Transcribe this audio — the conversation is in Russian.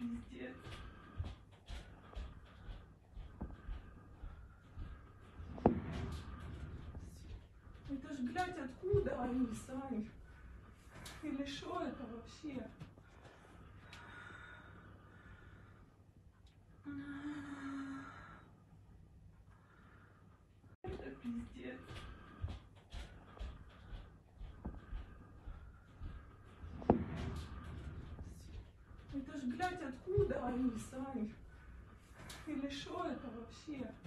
пиздец. Это ж, блядь, откуда они, Сань? Или что это вообще? Это пиздец. Это ж, блядь, откуда они, Сань? Или что это вообще?